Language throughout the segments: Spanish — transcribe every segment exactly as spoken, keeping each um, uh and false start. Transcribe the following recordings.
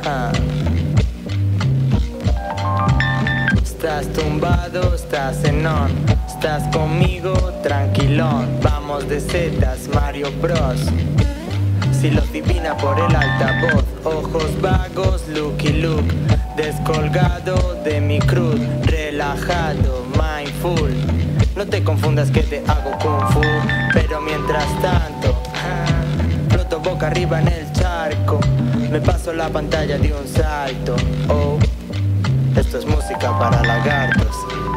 Ah. Estás tumbado, estás en on. Estás conmigo, tranquilón. Vamos de setas, Mario Bros. Si lo divina por el altavoz. Ojos vagos, Lucky Luke. Descolgado de mi cruz. Relajado, mindful. No te confundas que te hago kung fu. Pero mientras tanto floto boca arriba en el charco. Me paso la pantalla de un salto. Oh, esto es música para lagartos.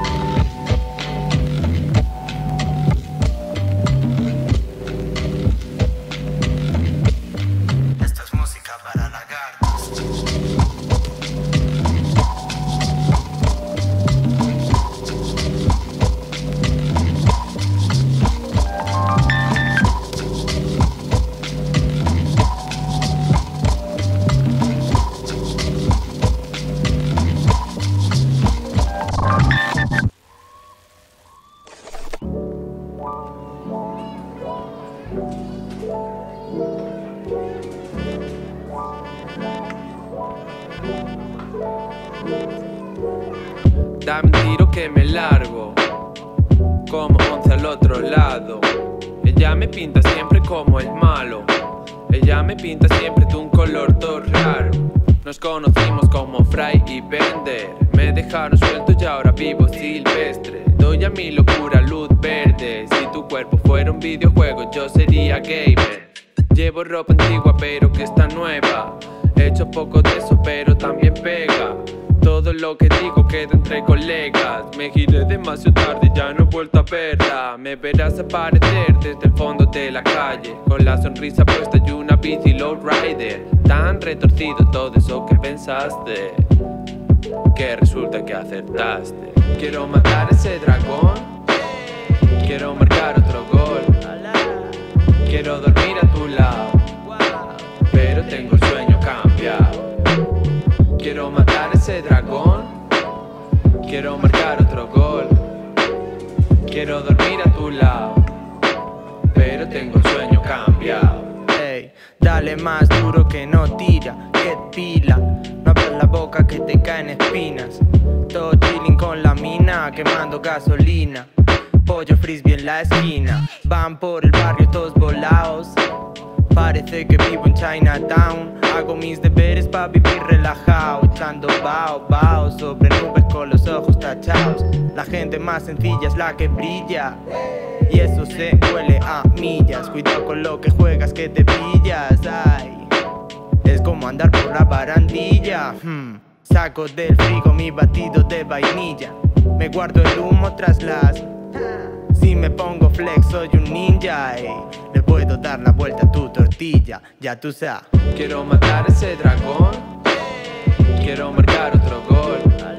Esto es música para lagartos. Dame un tiro que me largo, como once al otro lado. Ella me pinta siempre como el malo. Ella me pinta siempre de un color todo raro. Nos conocimos como Fry y Bender. Me dejaron suelto y ahora vivo silvestre. Doy a mi locura luz verde. Si tu cuerpo fuera un videojuego yo sería gamer. Llevo ropa antigua pero que está nueva. He hecho poco de eso pero también pega. Todo lo que digo queda entre colegas. Me giré demasiado tarde y ya no he vuelto a verla. Me verás aparecer desde el fondo de la calle, con la sonrisa puesta y una bici lowrider. Tan retorcido todo eso que pensaste, que resulta que acertaste. Quiero matar ese dragón, quiero marcar otro gol, quiero dormir a tu lado, pero tengo el sueño cambiado. Quiero matar ese dragón, quiero marcar otro gol, quiero dormir a tu lado, pero tengo el sueño cambiado. Ey, dale más duro que no tira, que pila. No abras la boca que te caen espinas. Todo chilling con la mina, quemando gasolina. Pollo frisbee en la esquina. Van por el barrio todos volados. Parece que vivo en Chinatown. Hago mis deberes pa' vivir relajado, echando bao, bao sobre nubes con los ojos tachados. La gente más sencilla es la que brilla, y eso se huele a millas. Cuidado con lo que juegas que te pillas. Ay, es como andar por la barandilla. hmm. Saco del frigo mi batido de vainilla. Me guardo el humo tras las... Si me pongo flex soy un ninja, ey. Le puedo dar la vuelta a tu tortilla, ya tú sabes. Quiero matar ese dragón, quiero marcar otro gol,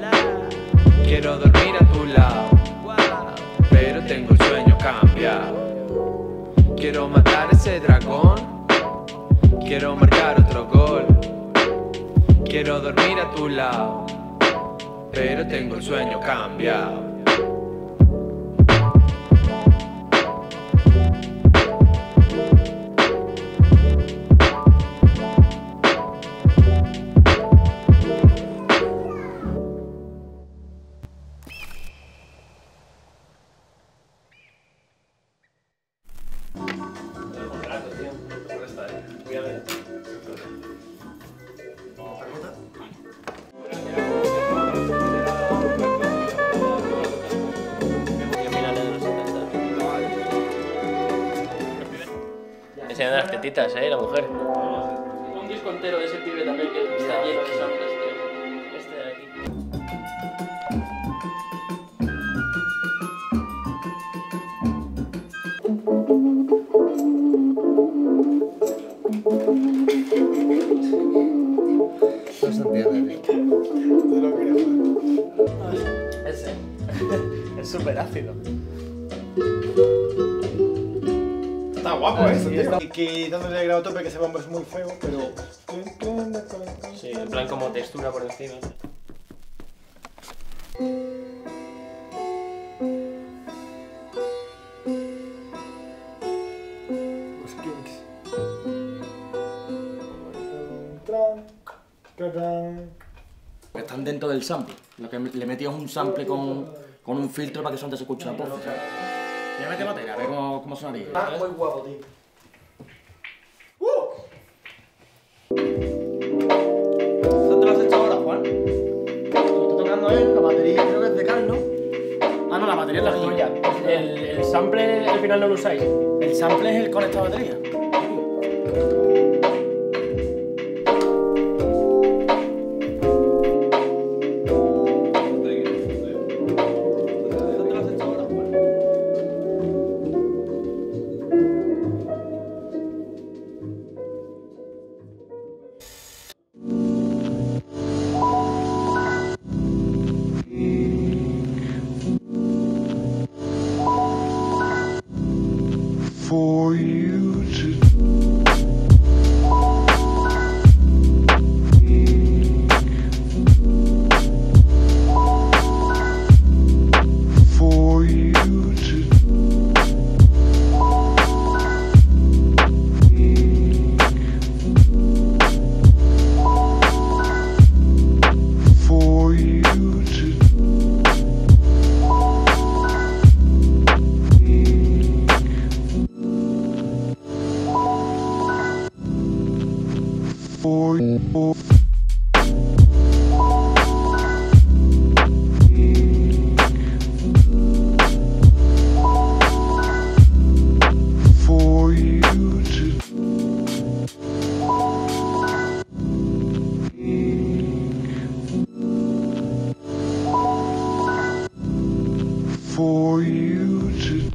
quiero dormir a tu lado, pero tengo el sueño cambiado. Quiero matar ese dragón, quiero marcar otro gol, quiero dormir a tu lado, pero tengo el sueño cambiado. Enseñando las tetitas, eh, la mujer. Un disco entero de ese pibe también que está lleno de samples, tío. Este de aquí. No se entiende, tío. Ese. Es súper ácido. Está guapo, ¿eh? Sí, está... Y quitándole el grado tope, que ese bombo es muy feo, pero... Sí, en plan como textura por encima. Los Kings. Están dentro del sample. Lo que le metías un sample con, con un filtro para que solamente se escuche la voz, ¿sabes? Voy a meter batería, a ver cómo, cómo sonaría. Ah, muy guapo, tío. ¿Eso te lo has hecho ahora, Juan? Lo que está tocando es la batería, creo que es de Carl, ¿no? Ah, no, la batería es la tuya. El, el sample al final no lo usáis. El sample es el conectado a batería. For you to For you to For you to For you For you to For you to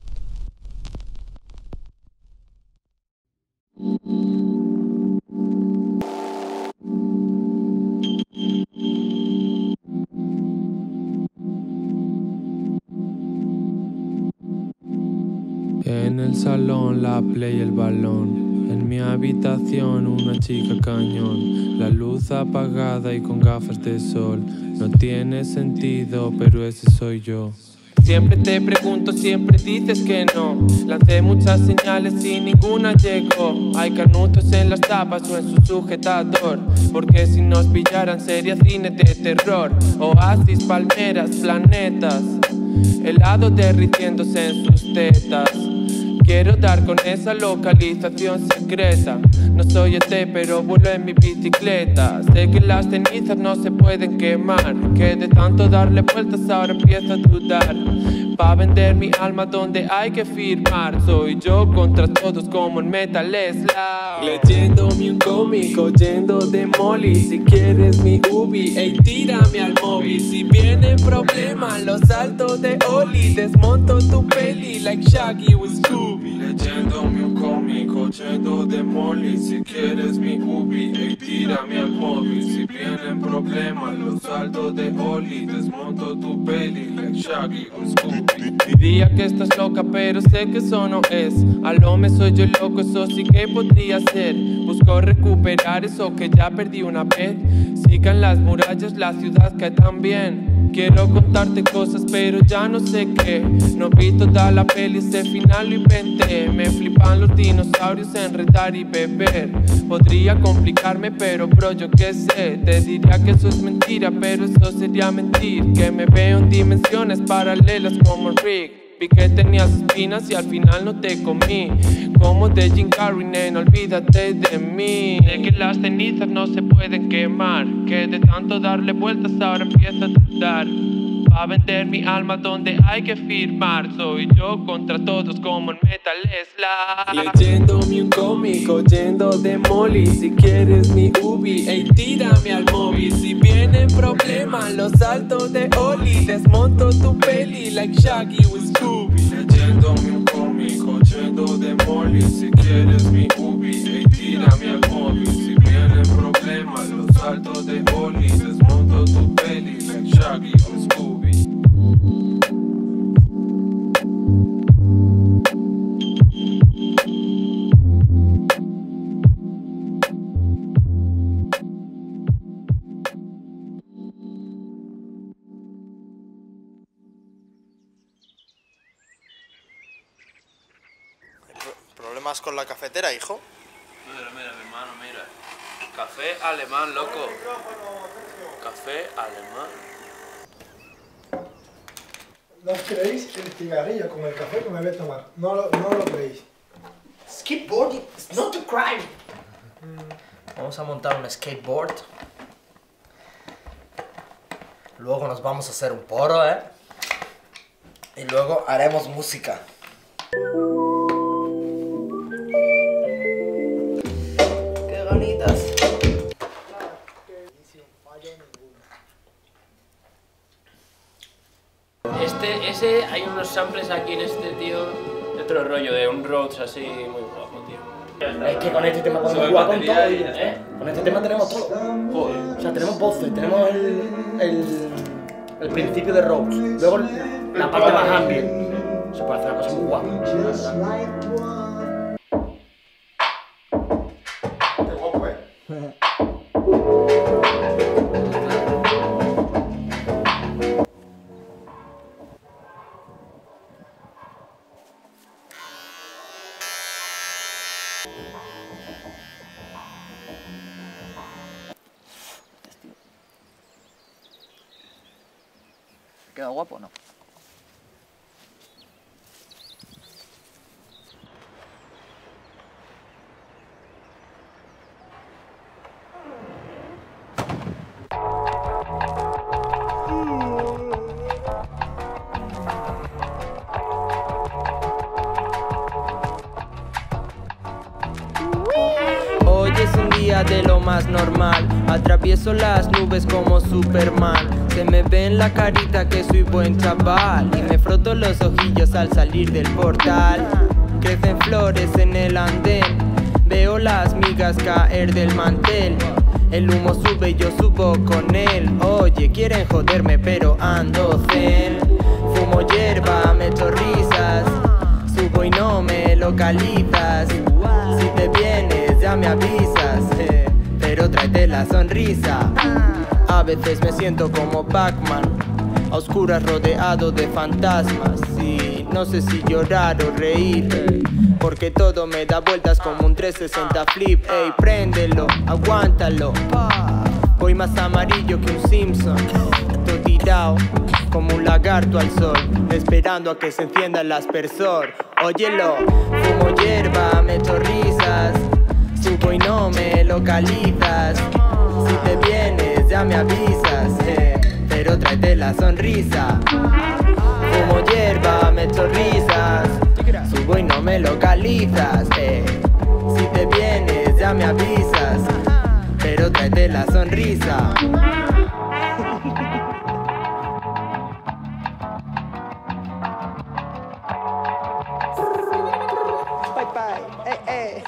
En el salón la play y el balón. En mi habitación una chica cañón. La luz apagada y con gafas de sol. No tiene sentido, pero ese soy yo. Siempre te pregunto, siempre dices que no. Lancé muchas señales y ninguna llegó. Hay canutos en las tapas o en su sujetador. Porque si nos pillaran sería cine de terror. Oasis, palmeras, planetas. Helado derritiéndose en sus tetas. Quiero dar con esa localización secreta. No soy E T pero vuelo en mi bicicleta. Sé que las cenizas no se pueden quemar. Que de tanto darle vueltas ahora empiezo a dudar. Pa' vender mi alma donde hay que firmar. Soy yo contra todos como en Metal Slug. Leyéndome un cómic, oyendo de Molly. Si quieres mi ubi, ey tírame al móvil. Si viene problema, lo salto de Oli. Desmonto tu peli like Shaggy with Scooby. Leyéndome un cómic, oyendo de Molly. Si quieres mi ubi, ey tírame al móvil. Si vienen problemas, lo salto de Oli. Desmonto tu peli like Shaggy with Scooby. Diría que estás loca, pero sé que eso no es. A lo me soy yo loco, eso sí que podría ser. Busco recuperar eso que ya perdí una vez. Sigan las murallas, la ciudad que también. Quiero contarte cosas, pero ya no sé qué. No vi toda la peli, ese final lo inventé. Me flipan los dinosaurios, enredar y beber. Podría complicarme, pero bro, yo qué sé. Te diría que eso es mentira, pero eso sería mentir. Que me veo en dimensiones paralelas como Rick. Vi que tenías espinas y al final no te comí. Como de Jim Carrey, nena, olvídate de mí. Sé que las cenizas no se pueden quemar. Que de tanto darle vueltas ahora empiezo a dudar. Pa' vender mi alma donde hay que firmar. Soy yo contra todos como en Metal Slug. Leyéndome un cómic, oyendo de Molly. Si quieres mi ubi, ey tírame al móvil. Si vienen problemas, lo salto de Oli. Desmonto tu peli like Shaggy with Scooby. Leyéndome un cómic, oyendo de Molly. Si quieres mi ubi, ey tírame al móvil. Si vienen problemas, lo salto de Oli. Desmonto tu peli like Shaggy with Scooby. ¿Problemas con la cafetera, hijo? Mira, mira, mi hermano, mira. Café alemán, loco. Café alemán. No os creéis el cigarrillo con el café que me voy a tomar. No lo, no lo creéis. Skateboarding is not a crime. Vamos a montar un skateboard. Luego nos vamos a hacer un porro, ¿eh? Y luego haremos música. ¡Qué ganitas! Este, ese, hay unos samples aquí en este, tío, de otro rollo, de un Rhodes así muy guapo, tío. Es que con este tema podemos jugar con todo, ¿eh? Con este tema tenemos todo. Joder. O sea, tenemos voces, tenemos el, el, el principio de Rhodes, luego la parte más ambient. Se puede hacer una cosa muy guapa, la verdad. Qué guapo, ¿eh? ¿Queda guapo o no? Hoy es un día de lo más normal. Atravieso las nubes como Superman. Se me ve en la carita que soy buen chaval. Y me froto los ojillos al salir del portal. Crecen flores en el andén. Veo las migas caer del mantel. El humo sube y yo subo con él. Oye, quieren joderme pero ando zen. Fumo hierba, me echo risas. Subo y no me localizas. Si te vienes ya me avisas, eh, pero tráete la sonrisa. A veces me siento como Pac-Man, a oscuras rodeado de fantasmas. Y no sé si llorar o reír, eh, porque todo me da vueltas como un trescientos sesenta flip. Ey, préndelo, aguántalo. Voy más amarillo que un Simpson, todo tirado como un lagarto al sol, esperando a que se encienda el aspersor. Óyelo, fumo hierba, me echo risas. Subo y no me localizas. Si te vienes ya me avisas, eh, pero tráete la sonrisa. Fumo hierba, me echo risas. Subo y no me localizas, eh, si te vienes ya me avisas, pero tráete la sonrisa. Bye bye, eh, eh.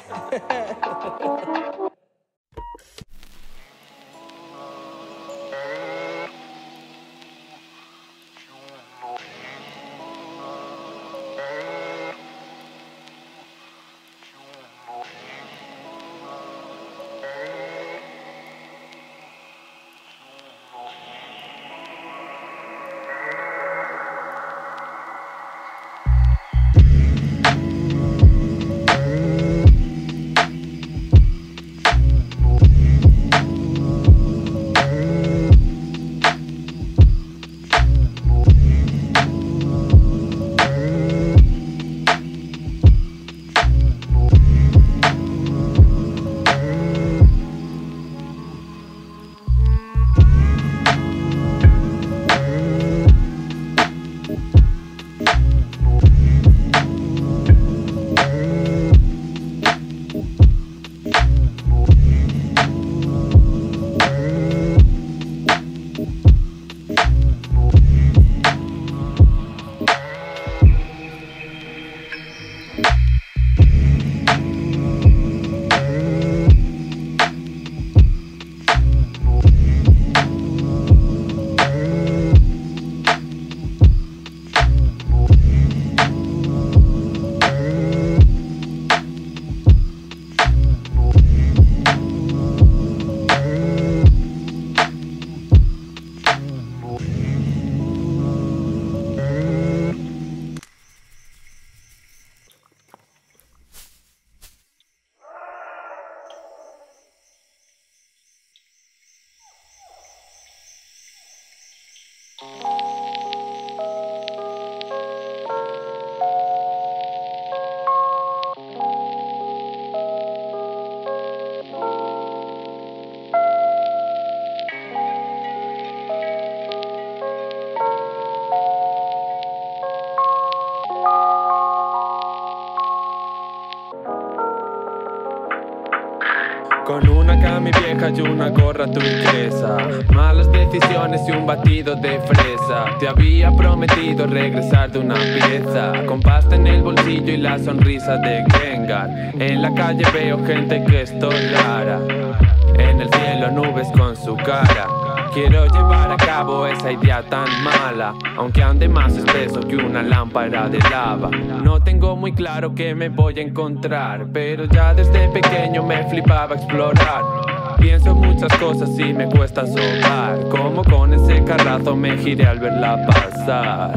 con una cami vieja y una gorra turquesa. Malas decisiones y un batido de fresa. Te había prometido regresar de una pieza, con pasta en el bolsillo y la sonrisa de Gengar. En la calle veo gente que es rara, en el cielo nubes con su cara. Quiero llevar a cabo esa idea tan mala, aunque ande más espeso que una lámpara de lava. No tengo muy claro qué me voy a encontrar, pero ya desde pequeño me flipaba explorar. Pienso muchas cosas y me cuesta soltar, como con ese carrazo me giré al verla pasar.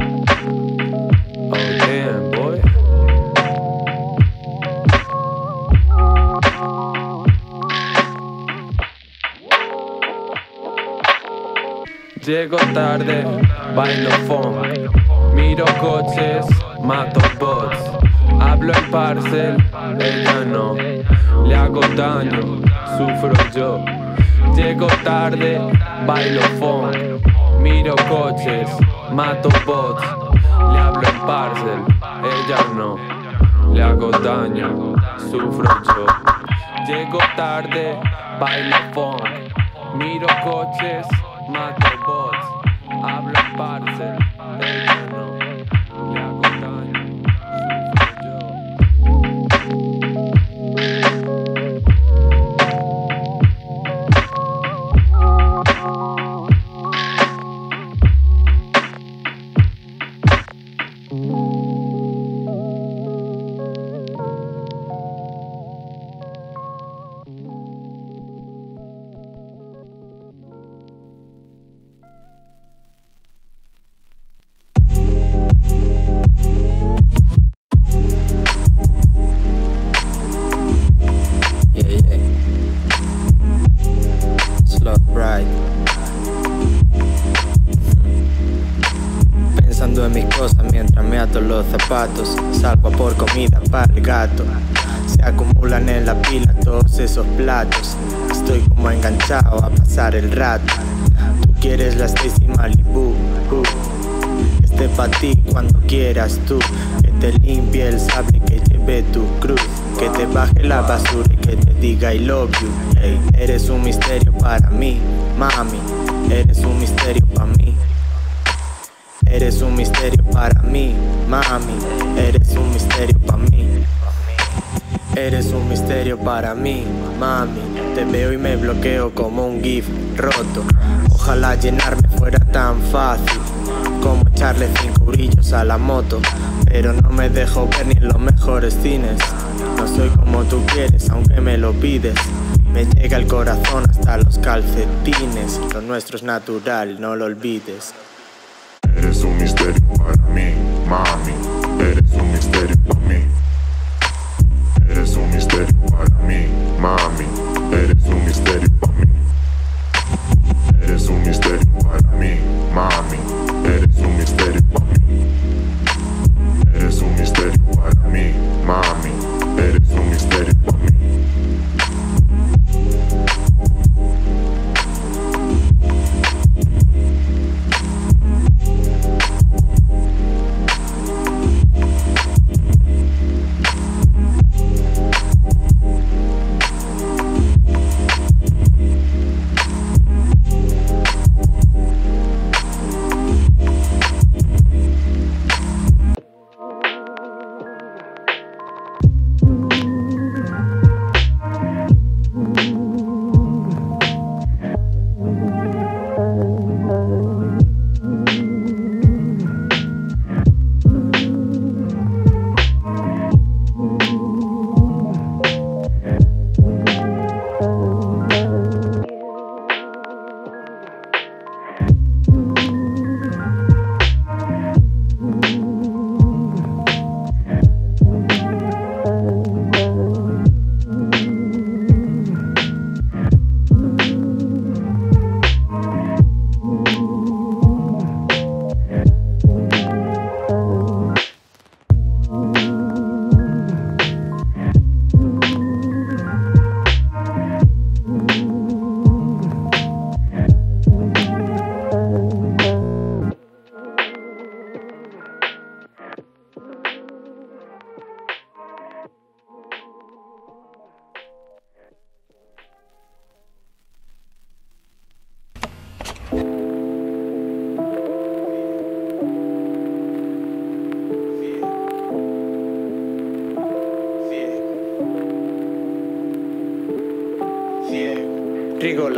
Oh damn boy. Llego tarde, bailo funk, miro coches, mato bots, hablo en parcel, ella no, le hago daño, sufro yo. Llego tarde, bailo funk, miro coches, mato bots, le hablo en parcel, ella no, le hago daño, sufro yo. Llego tarde, bailo funk, miro coches, mato bots, hablo en parcel, ella no, le hago daño, sufro yo. Pensando en mis cosas mientras me ato los zapatos, salgo a por comida para el gato. Se acumulan en la pila todos esos platos. Estoy como enganchado a pasar el rato. Tú quieres la Stacy Malibu, uh. Que esté pa' ti cuando quieras tú. Que te limpie el sable, que lleve tu cruz. Que te baje la basura y que te diga I love you. Hey, eres un misterio para mí, mami. Eres un misterio para mí. Eres un misterio para mí, mami. Eres un misterio para mí. Eres un misterio para mí, mami. Te veo y me bloqueo como un GIF roto. Ojalá llenarme fuera tan fácil como echarle cinco brillos a la moto, pero no me dejo ver ni en los mejores cines. No soy como tú quieres, aunque me lo pides. Me llega el corazón hasta los calcetines. Lo nuestro es natural, no lo olvides. Eres un misterio para mí, mami. Eres un misterio para mí. Eres un misterio para mí, mami. Eres un misterio para mí. Eres un misterio para mí, mami. Eres un misterio para mí. Eres un misterio para mí, mami. Eres un misterio para mí.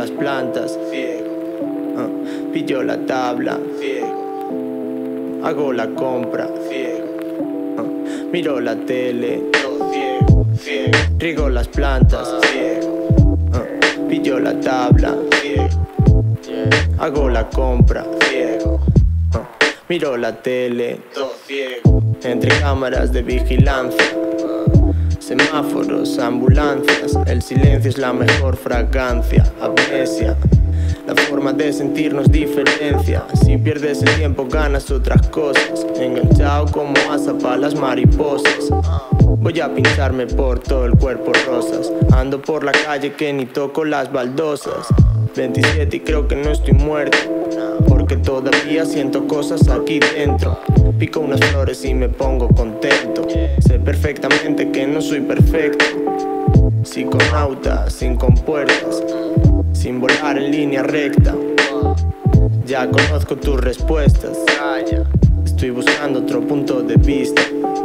las plantas, ciego, uh, pillo la tabla, ciego, hago la compra, ciego, uh, miro la tele, todo ciego, ciego, riego las plantas, ciego, uh, pillo la tabla, ciego, hago la compra, ciego, uh, miro la tele, todo ciego, entre cámaras de vigilancia, semáforos, ambulancias, el silencio es la mejor fragancia, amnesia, la forma de sentirnos diferencia, si pierdes el tiempo ganas otras cosas, enganchado como asa pa' las mariposas, voy a pincharme por todo el cuerpo rosas, ando por la calle que ni toco las baldosas, veintisiete y creo que no estoy muerto, porque todavía siento cosas aquí dentro. Pico unas flores y me pongo contento. Sé perfectamente que no soy perfecto. Psiconauta, sin compuertas, sin volar en línea recta. Ya conozco tus respuestas. Estoy buscando otro punto de vista.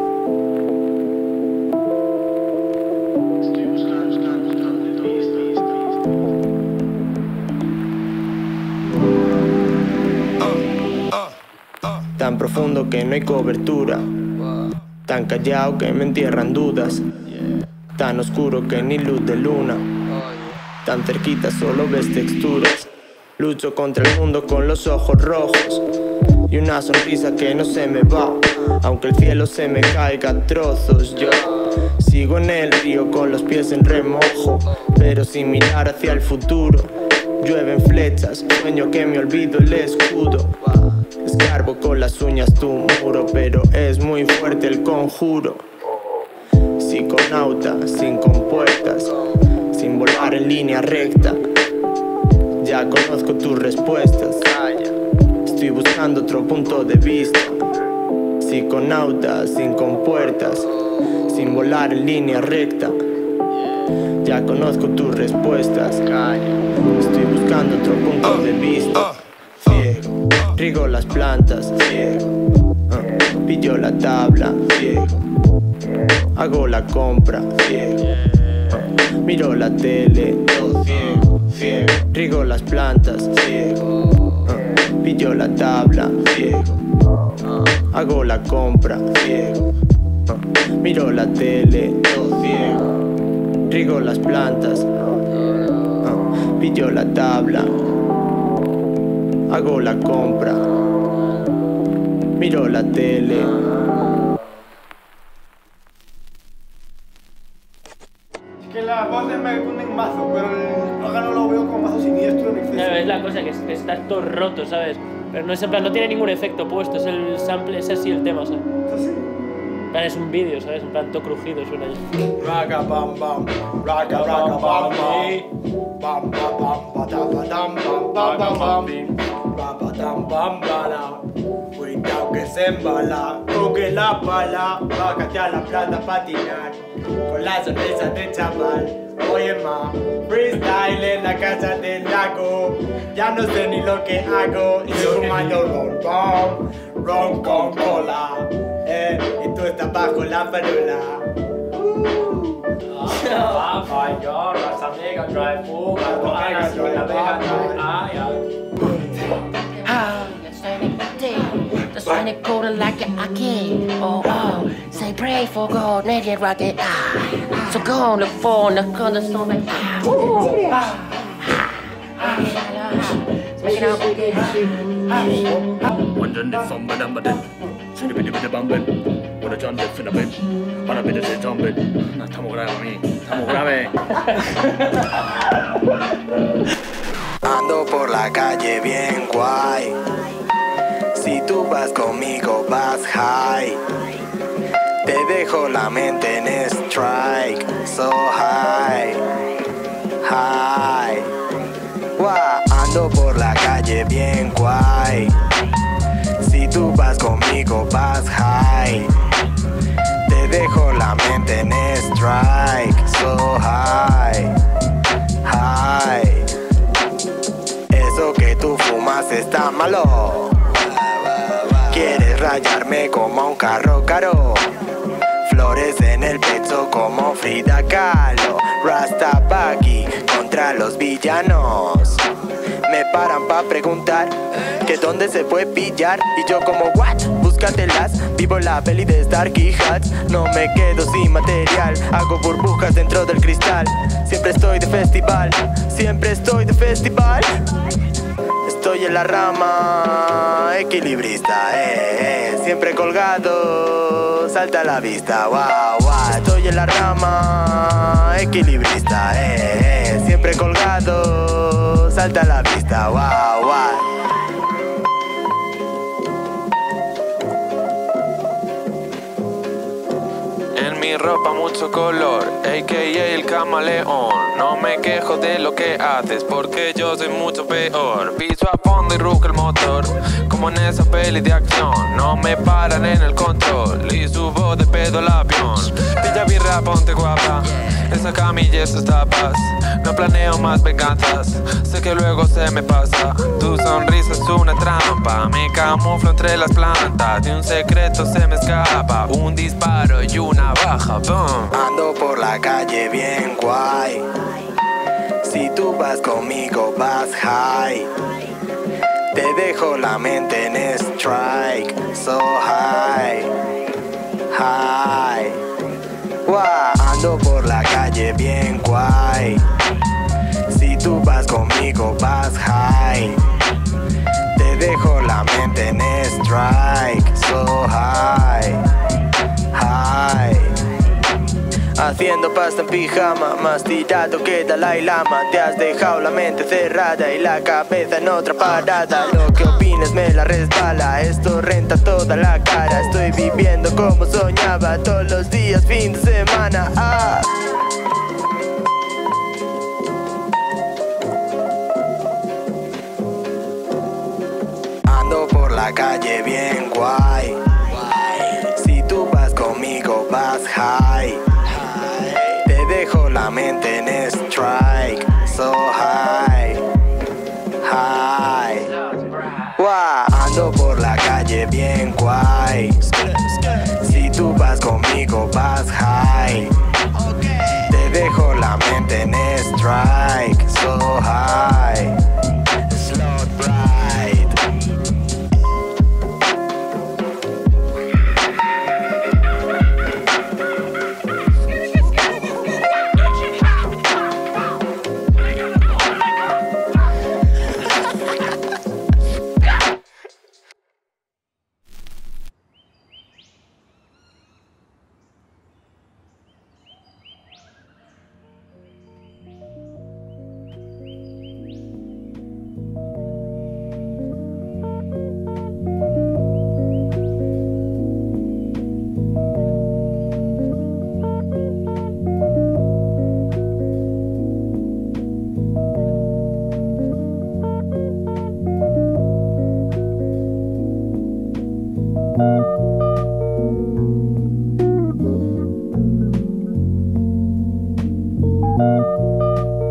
Tan profundo que no hay cobertura, tan callado que me entierran dudas, tan oscuro que ni luz de luna, tan cerquita solo ves texturas. Lucho contra el mundo con los ojos rojos y una sonrisa que no se me va, aunque el cielo se me caiga a trozos. Yo sigo en el río con los pies en remojo, pero sin mirar hacia el futuro. Llueven flechas, sueño que me olvido el escudo. Escarbo con las uñas tu muro, pero es muy fuerte el conjuro. Psiconauta, sin compuertas, sin volar en línea recta. Ya conozco tus respuestas. Estoy buscando otro punto de vista. Psiconauta, sin compuertas, sin volar en línea recta. Ya conozco tus respuestas. Estoy buscando otro punto de vista. Ciego, riego las plantas, ciego, uh, pillo la tabla, ciego, hago la compra, ciego, uh, miro la tele, todo ciego, ciego, riego las plantas, ciego, uh, pillo la tabla, ciego, hago la compra, ciego, uh, miro la tele, todo ciego, riego las plantas, uh, pillo la tabla, hago la compra, miro la tele. Es que las voces me ponen mazo, pero el órgano lo veo como mazo siniestro en exceso. Claro, es la cosa, que, es, que está todo roto, ¿sabes? Pero no es en plan, no tiene ningún efecto puesto, es el sample, es así el tema, ¿sabes? ¿Es así? En plan, es un vídeo, ¿sabes? En plan, todo crujido suena ahí. Raga bam bam, raga raga bam bam, bam bam bam, patapam bam bam bam bam, papatam bam bala. Cuidado que se embala, coge la pala, bájate a la plata a patinar, con la sonrisa de chaval. Oye ma, freestyle en la casa del lago, ya no sé ni lo que hago, y yo fumando ron con, ron con cola, eh, y tú estás bajo la farola. Ah, falló, las amigas traen fuga, las amigas traen ah, ya. The Sonic golden like an arcade. Oh, oh, say pray for God, let it rock it. Ah, so go on the phone, the color so like ah, ooh, ah, ah, make it out, okay. 완전 내 썸바담바든 수리비디비디 원래 전대 쓰나벤 하나비디 제 전벤 나 타모그라 마미 타모그라메. Ando por la calle bien guay. Si tú vas conmigo vas high. Te dejo la mente en strike. So high, high. Wow. Ando por la calle bien guay. Si tú vas conmigo vas high. Te dejo la mente en strike. So high, high. Eso que tú fumas está malo. Quieres rayarme como un carro caro. Flores en el pecho como Frida Kahlo. Rastafari contra los villanos. Me paran pa' preguntar que dónde se puede pillar. Y yo como what, búscatelas. Vivo la peli de Starkey Hats. No me quedo sin material. Hago burbujas dentro del cristal. Siempre estoy de festival. Siempre estoy de festival. Estoy en la rama equilibrista, eh, eh. Siempre colgado, salta a la vista, wow, wow. Estoy en la rama equilibrista, eh, eh. Siempre colgado, salta a la vista, wow, wow. En mi ropa mucho color, a k a el camaleón. No me quejo de lo que haces, porque yo soy mucho peor. Piso a fondo y ruco el motor, como en esa peli de acción. No me paran en el control y subo de pedo el avión. Pilla birra, ponte guapa, esa camilla y esas tapas. No planeo más venganzas, sé que luego se me pasa. Tu sonrisa es una trampa, me camuflo entre las plantas. De un secreto se me escapa, un disparo y una baja, boom. Ando por la calle bien guay. Si tú vas conmigo vas high. Te dejo la mente en strike, so high, high. Wow. Ando por la calle bien guay. Si tú vas conmigo vas high. Te dejo la mente en strike, so high, high. Haciendo pasta en pijama, más tirado que Dalai Lama. Te has dejado la mente cerrada y la cabeza en otra parada. Lo que opines me la resbala, esto renta toda la cara. Estoy viviendo como soñaba, todos los días fin de semana. Ah. Ando por la calle bien guay. Si tú vas conmigo vas high. Te dejo la mente en strike, so high, high. Wow. Ando por la calle bien guay. Si tú vas conmigo vas high. Te dejo la mente en strike, so high. Slow ride. Thank you.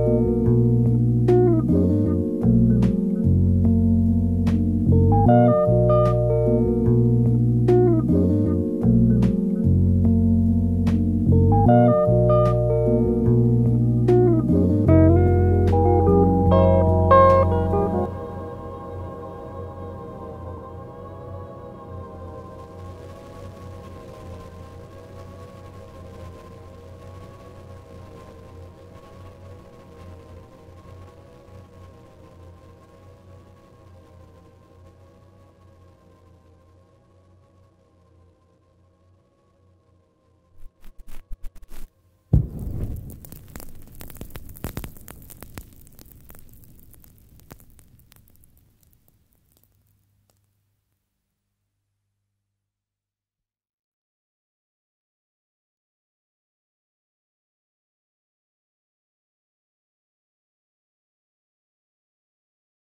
Thank you.